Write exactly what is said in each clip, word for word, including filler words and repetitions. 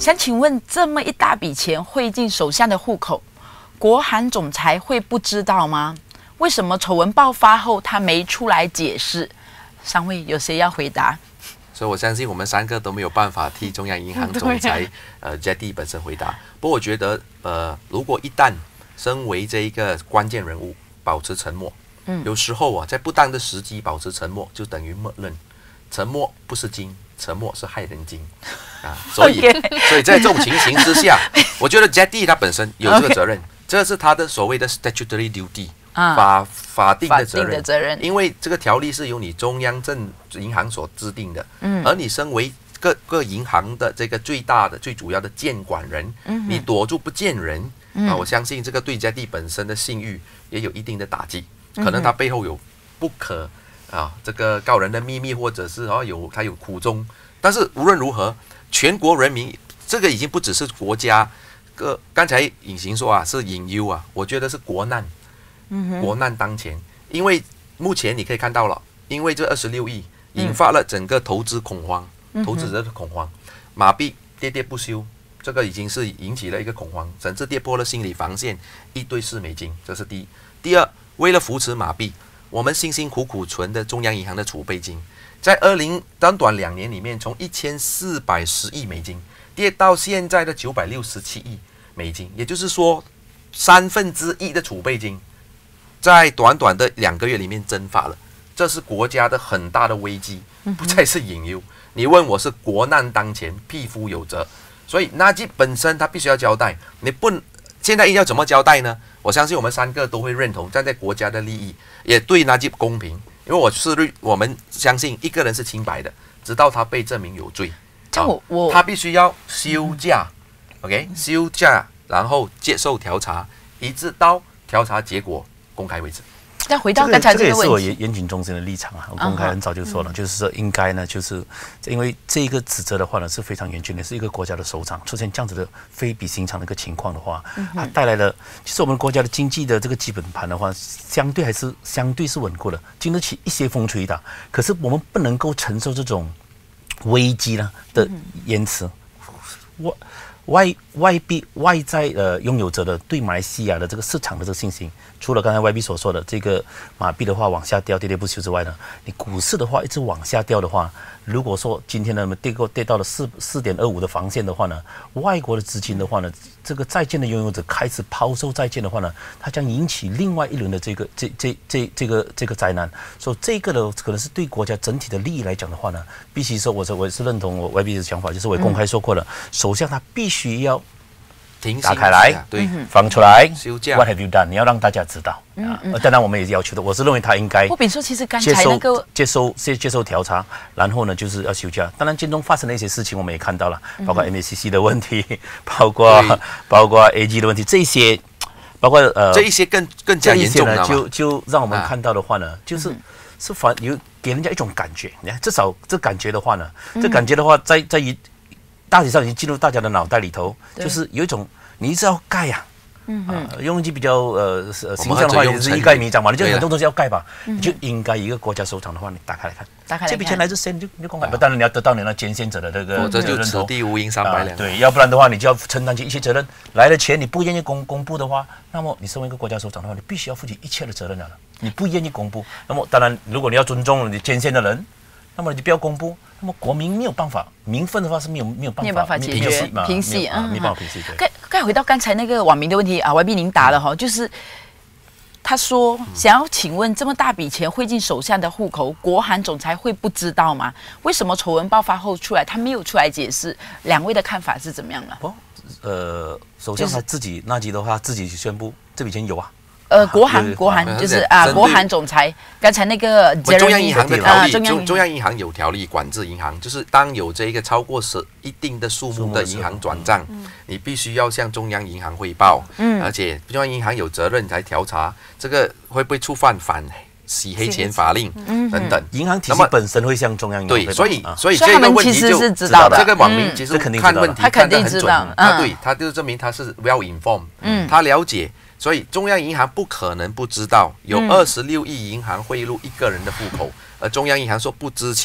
想请问，这么一大笔钱汇进首相的户口，国韩总裁会不知道吗？为什么丑闻爆发后他没出来解释？三位有谁要回答？ 所以我相信我们三个都没有办法替中央银行总裁、啊、呃 Jetty 本身回答。不过我觉得，呃，如果一旦身为这一个关键人物保持沉默，嗯，有时候啊，在不当的时机保持沉默，就等于默认。沉默不是金，沉默是害人精啊！所以， okay. 所以在这种情形之下，我觉得 Jetty 他本身有这个责任， okay. 这是他的所谓的 statutory duty，、啊、法法定的责任。 的责任， 因为这个条例是由你中央政银行所制定的，嗯，而你身为各个银行的这个最大的、最主要的监管人，嗯，你躲住不见人、嗯、啊，我相信这个对 Jetty 本身的信誉也有一定的打击，可能他背后有不可。啊，这个告人的秘密，或者是哦有他有苦衷，但是无论如何，全国人民这个已经不只是国家，个刚才隐形说啊是隐忧啊，我觉得是国难，嗯、国难当前，因为目前你可以看到了，因为这二十六亿引发了整个投资恐慌，嗯、投资者的恐慌，马币喋喋不休，这个已经是引起了一个恐慌，甚至跌破了心理防线，一对四美金，这是第一。第二，为了扶持马币。我们辛辛苦苦存的中央银行的储备金，在二零短短两年里面，从一千四百十亿美金跌到现在的九百六十七亿美金，也就是说，三分之一的储备金，在短短的两个月里面蒸发了。这是国家的很大的危机，不再是隐忧。你问我是国难当前，匹夫有责，所以纳吉本身他必须要交代。你不现在要怎么交代呢？我相信我们三个都会认同，站在国家的利益，也对纳吉公平。因为我是我们相信一个人是清白的，直到他被证明有罪。 这我我他必须要休假、嗯、，OK， 休假，然后接受调查，一直到调查结果公开为止。 再回到刚才这个问题， 这个也是我严严谨中心的立场啊。我公开很早就说了， uh-huh. 就是说应该呢，就是因为这一个指责的话呢是非常严峻的，是一个国家的首长出现这样子的非比寻常的一个情况的话，嗯、它带来了其实我们国家的经济的这个基本盘的话，相对还是相对是稳固的，经得起一些风吹雨打。可是我们不能够承受这种危机呢的延迟。我。外外币外债呃拥有者的对马来西亚的这个市场的这个信心，除了刚才 Y B 所说的这个马币的话往下掉跌跌不休之外呢，你股市的话一直往下掉的话，如果说今天呢跌过跌到了四四点二五的防线的话呢，外国的资金的话呢，这个债券的拥有者开始抛售债券的话呢，它将引起另外一轮的这个这这这这个这个灾难。所以这个呢可能是对国家整体的利益来讲的话呢，必须说我是我是认同我 Y B 的想法，就是我也公开说过了，嗯、首相他必须。需要打开来， 对， 放出来。 休假 What have you done？ 你要让大家知道。嗯嗯、啊，当然我们也要求的，我是认为他应该。 我比如说，其实刚才那个接受接接受调查，然后呢就是要休假。当然，金中发生的一些事情我们也看到了，包括 M A C C 的问题，嗯、包括包括 A G 的问题，这些包括呃这一些更更加严重呢，就就让我们看到的话呢，啊、就是、嗯、是反有给人家一种感觉。你看，至少这感觉的话呢，嗯、这感觉的话在在于。大体上已经进入大家的脑袋里头，就是有一种你一直要盖呀、啊，嗯啊，用一句比较呃形象的话，就是一盖弥彰嘛，你就很多东西要盖吧，你就应该一个国家首长的话，你打开来看， 打开来看， 这笔钱来自谁，你就你就公开。当然你要得到你那捐献者的这个， 否则就此地无银三百两。 对，要不然的话，你就要承担起一些责任。来的钱你不愿意公公布的话，那么你身为一个国家首长的话，你必须要负起一切的责任了。你不愿意公布，那么当然，如果你要尊重你捐献的人。那么你就不要公布，那么国民没有办法，民愤的话是没有没有办法， 没有办法解决平息啊，没办法平息。 该该回到刚才那个网民的问题啊 ，Y B 您答了哈，就是他说想要请问，这么大笔钱汇进首相的户口，国韩总裁会不知道吗？为什么丑闻爆发后出来，他没有出来解释？两位的看法是怎么样呢？ 哦，呃，首相他自己纳吉的话，自己宣布这笔钱有啊。 呃，国韩国韩就是啊，国韩总裁刚才那个中央银行的条例，中中央银行有条例管制银行，就是当有这个超过十一定的数目的银行转账，你必须要向中央银行汇报，嗯，而且中央银行有责任来调查这个会不会触犯反洗黑钱法令等等。 银行体系本身会向中央银行汇报， 对，所以所以这个问题就知道的。 这个网民其实看问题看得很准，啊，对，他就证明他是 well informed，嗯，他了解。所以中央银行不可能不知道有二十六亿银行汇入一个人的户口，而中央银行说不知情，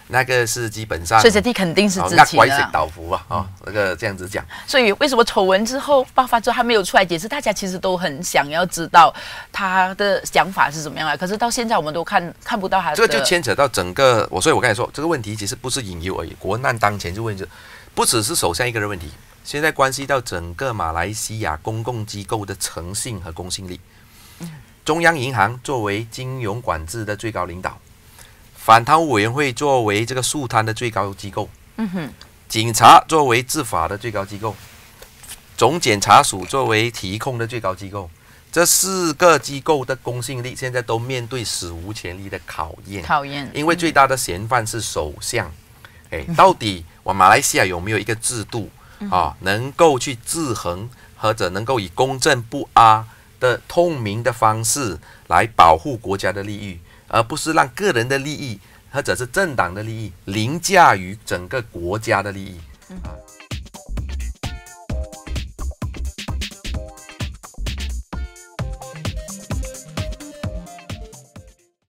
那个是基本上， 水姐弟肯定是知那情的。 怪食倒伏啊，哦，那个这样子讲。 所以为什么丑闻之后爆发之后，他没有出来解释？大家其实都很想要知道他的想法是怎么样的。可是到现在我们都看看不到他的。 这个就牵扯到整个我，所以我刚才说这个问题其实不是引诱而已，国难当前就问这，不只是首相一个人问题，现在关系到整个马来西亚公共机构的诚信和公信力。中央银行作为金融管制的最高领导，反贪污委员会作为这个肃贪的最高机构， 嗯哼， 警察作为执法的最高机构，总检察署作为提控的最高机构，这四个机构的公信力现在都面对史无前例的考验。 考验， 因为最大的嫌犯是首相，哎，到底我马来西亚有没有一个制度啊，能够去制衡，或者能够以公正不阿的透明的方式来保护国家的利益，而不是让个人的利益或者是政党的利益凌驾于整个国家的利益。